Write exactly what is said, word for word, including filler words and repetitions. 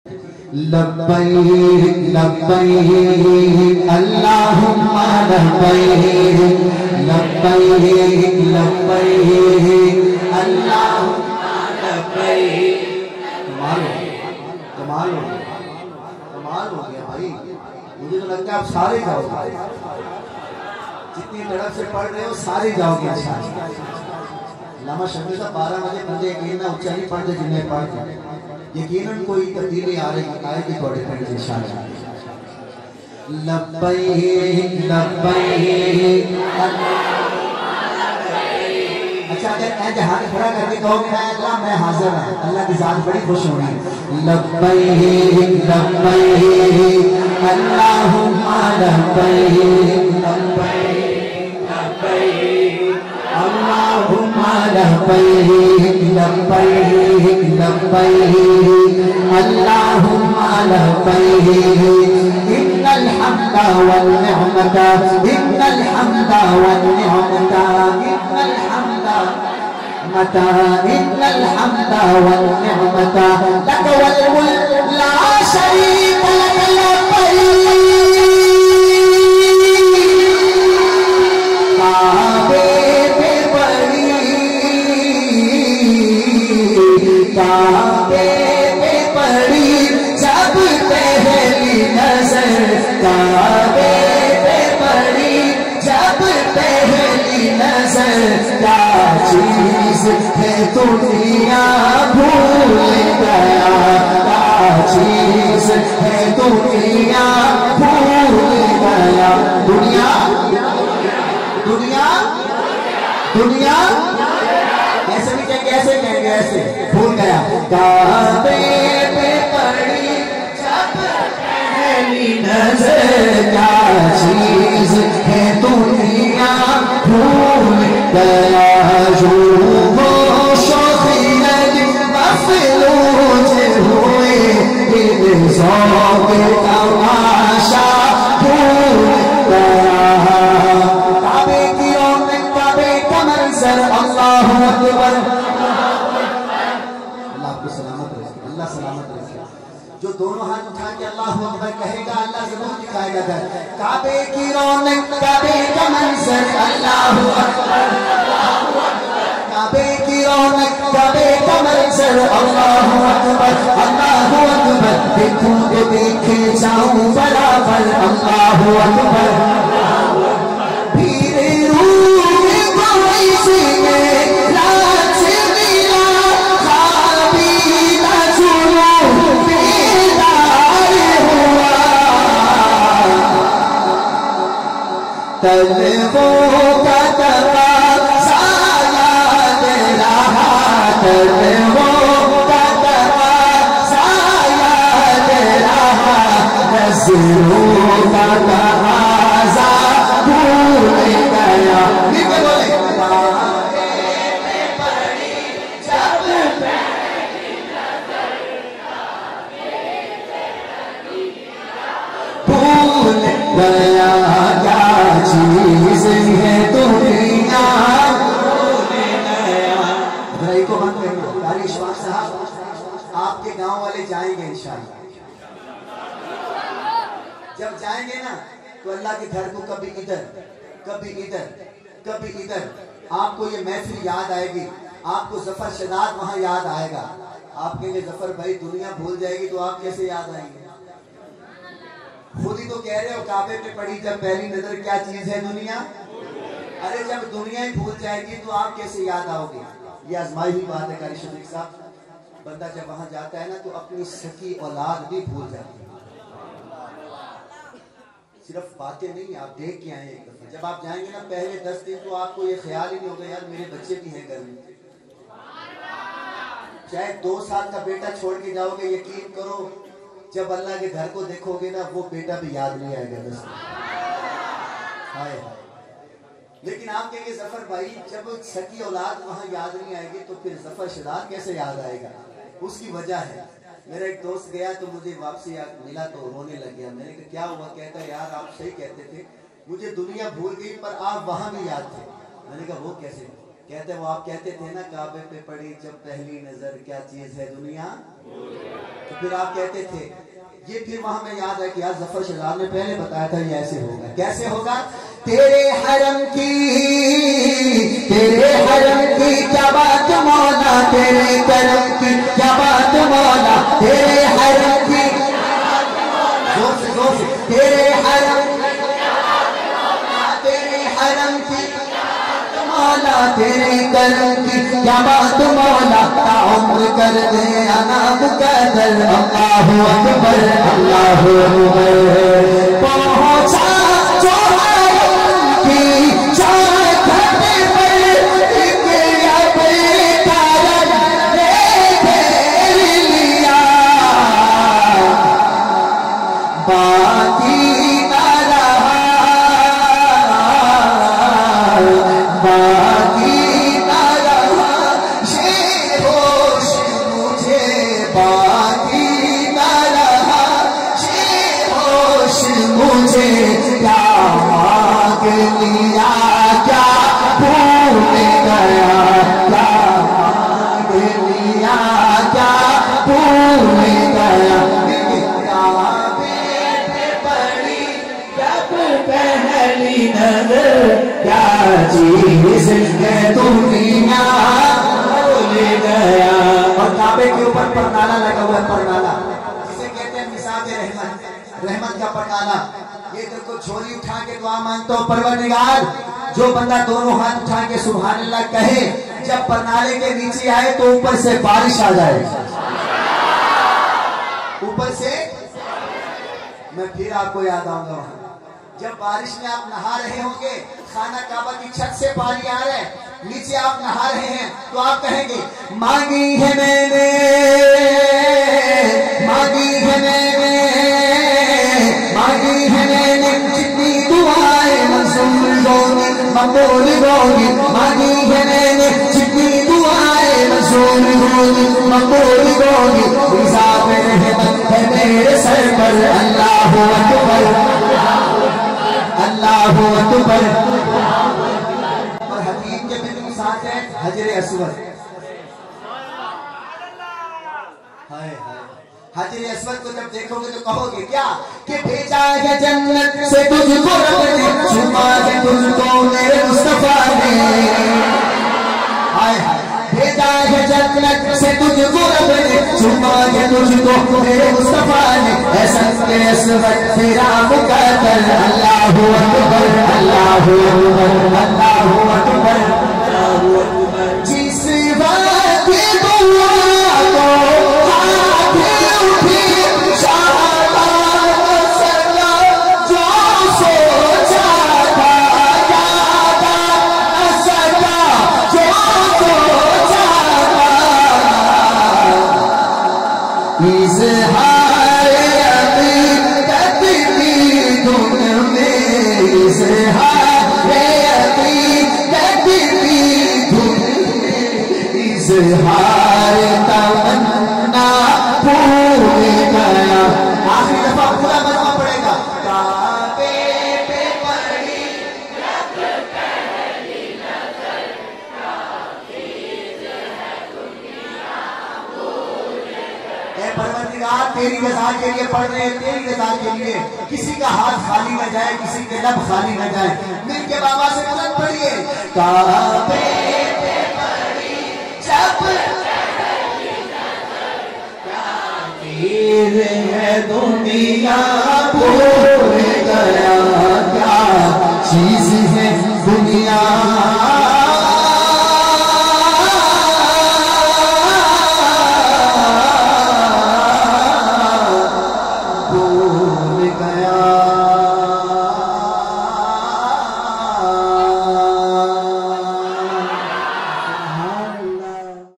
لبیک لبیک اللہم لبیک لبیک لبیک اللہم لبیک. کمال ہو گیا کمال ہو گیا کمال ہو گیا بھائی. مجھے تو لگتا ہے آپ سارے جاؤ گے، جتنی تڑپ سے پڑھ رہے ہو سارے جاؤ گے انشاءاللہ. علامہ شبیر صاحب بارہ بجے بندے یقین نہ اچھا نہیں پڑھتے جنہیں پڑھتے یقیناً کوئی تبدیلی آ رہی آئے گی تھوڑے پڑھتے انشاءاللہ. لبیک لبیک. اچھا اگر اے ہاتھ کھڑا کر کے کہو کہ اللہ میں حاضر ہوں، اللہ کی ذات بڑی خوش ہو رہی ہے. لبیک لبیک اللہم لبیک لبیک لبیک اللہم لبیک لبیک لبیک اللہم لبیک. ان الحمد والنعمت ان الحمد والنعمت ان الحمد متى ان الحمد والنعمت لك والملك لا شريك لك لبيك. کعبے پہ پڑی کعبے پہ پڑی جب پہلی نظر کعبے پہ پڑی جب پہلی نظر کیا چیز ہے دنیا بھول گیا کیا چیز ہے دنیا بھول گیا. دنیا دنیا دنیا ایسے بھی کہیں گے ایسے کہیں گے ایسے بھول گیا. کعبے پہ پڑی جب پہلی نظر کیا چیز ہے دنیا بھول گیا. جو وہ شوخیت مفلوج ہوئے ان ذوق تماشا بھول گیا. کعبے کی رونق کعبے کا منظر اللہ اکبر. اللہ آپ کو سلامت رکھے اللہ سلامت رکھے. جو دونوں ہاتھ اٹھا کے اللہ اکبر کہے گا اللہ ضرور دکھائے گا گھر. کعبے کی رونق کعبے کا منظر اللہ اکبر. کعبے کی رونق کعبے کا منظر اللہ اکبر اللہ اکبر. دیکھوں تو دیکھے جاؤں برابر اللہ اکبر. بھیڑ روح کوئی سنے رات ملا خوابی نہ چھوڑو بیدار ہوا. تلووں کا تقاضا یاد رہا تلووں کا تقاضا یاد رہا نظروں کا تقاضا بھول گیا. بھول گیا کیا چیز ہے دنیا بھول گیا. بھائی کو بند کرنا. قاری اشفاق صاحب آپ کے گاؤں والے جائیں گے انشاءاللہ. جب جائیں گے نا تو اللہ کے گھر کو کبھی ادھر کبھی ادھر کبھی ادھر آپ کو یہ محفل یاد آئے گی. آپ کو ظفر شداد وہاں یاد آئے گا. آپ کہیں گے ظفر بھائی دنیا بھول جائے گی تو آپ کیسے یاد آئیں گے؟ خود ہی تو کہہ رہے ہو کعبے پہ پڑی جب پہلی نظر کیا چیز ہے دنیا. ارے جب دنیا ہی بھول جائے گی تو آپ کیسے یاد آؤ گے؟ یہ آزمائی ہوئی بات ہے قاری شفیق صاحب. بندہ جب وہاں جاتا ہے نا تو اپنی سکی اولاد بھی بھول جاتی ہے. صرف باتیں نہیں آپ دیکھ کے آئیں ایک دفعہ. جب آپ جائیں گے نا پہلے دس دن تو آپ کو یہ خیال ہی نہیں ہوگا یار میرے بچے بھی ہیں گھر میں. چاہے دو سال کا بیٹا چھوڑ کے جاؤ گے یقین کرو جب اللہ کے گھر کو دیکھو گے نا وہ بیٹا بھی یاد نہیں آئے گا دس دن. ہائے ہائے. لیکن آپ کہیں گے ظفر بھائی جب سکی اولاد وہاں یاد نہیں آئے گی تو پھر ظفر شداد کیسے یاد آئے گا؟ اس کی وجہ ہے. میرا ایک دوست گیا تو مجھے واپسی ملا تو رونے لگ گیا. میں نے کہا کیا ہوا؟ کہتا ہے یار آپ صحیح کہتے تھے مجھے دنیا بھول گئی پر آپ وہاں بھی یاد تھے. میں نے کہا وہ کیسے؟ کہتے وہ آپ کہتے تھے نا کعبے پہ پڑی جب پہلی نظر کیا چیز ہے دنیا، تو پھر آپ کہتے تھے یہ پھر وہاں میں یاد ہے کہ آج ظفر شہزاد نے پہلے بتایا تھا یہ ایسے ہوگا. کیسے ہوگا؟ تیرے حرم کی تیرے حرم کی کیا بات مولا، تیرے کرم کی کیا بات مولا، تیرے حرم کی زور سے زور سے تیرے حرم تیرے حرم کی مولا، تیرے کرم کی کیا بات مولا، عمر کر دے انا مقدر. اللہ اکبر اللہ اکبر. پہنچا جو حرم کی چوکھٹ پر ایک اپنے کارن نے گھیر لیا، باقی نہ رہا باقی نہ رہا یہ ہوش مجھے، باقی نہ رہا یہ ہوش مجھے. کیا مانگ لیا کیا بھول گیا، کیا مانگ لیا کیا بھول گیا. پہلی نظر کیا چیز ہے دنیا بھول گیا. اور کعبے کے اوپر پرنالا لگا ہوا ہے، پرنالا جسے کہتے ہیں مثال رحمت، رحمت کا پرنالا. یہ دیکھو جھولی اٹھا کے دعا مانگتا ہوں پروردگار، جو بندہ دونوں ہاتھ اٹھا کے سبحان اللہ کہے، جب پرنالے کے نیچے آئے تو اوپر سے بارش آ جائے. اوپر سے میں پھر آپ کو یاد آؤں گا وہاں جب بارش میں آپ نہا رہے ہوں گے، خانہ کعبہ کی چھت سے پانی آ رہا ہے، نیچے آپ نہا رہے ہیں، تو آپ کہیں گے مانگی ہے میں نے مانگی ہے میں نے مانگی ہے میں نے جتنی دعائیں منظور ہوگی مقبول ہوگی، مانگی ہے میں نے جتنی دعائیں منظور ہوگی مقبول ہوگی. حساب رحمت ہے میرے سر پر. اللہ اکبر اللہ اکبر. اور حدیث کے بالکل ساتھ ہے حجر اسود. حجر اسود کو جب دیکھو گے تو کہو گے کیا کہ بھیجا ہے جنت سے تجھ کو رب نے، چھپا ہے تجھ کو میرے مصطفیٰ نے. بھیجا ہے جنت سے تجھ کو رب نے، چھپا ہے تجھ کو میرے مصطفیٰ نے. ایسا کہ اسود تیرا مقدر. اللہ اکبر اللہ اکبر اللہ اکبر. جس وقت دعا کو ہاتھ اٹھی شاہباز سکا، جو سوچا تھا یاد نہ سکا، جو سوچا تھا اظہار عقیدت کی دھن میں، اظہار عقیدت کی دھن میں، اظہار تمنا بھول گیا. آخری دفعہ پورا مجمع پڑے گا. کعبے پہ پڑی جب پہلی نظر کیا چیز ہے دنیا بھول گیا. اے پروردگار تیری رضا کے لیے پڑھ رہے ہیں، تیری رضا کے لیے. کسی کا ہاتھ خالی نہ جائے، کسی کے لب خالی نہ جائے. مل کے بابا سے بلند پڑھیے. کعبے پہ پڑی جب پہلی نظر کیا چیز ہے دنیا بھول گیا، کیا چیز ہے دنیا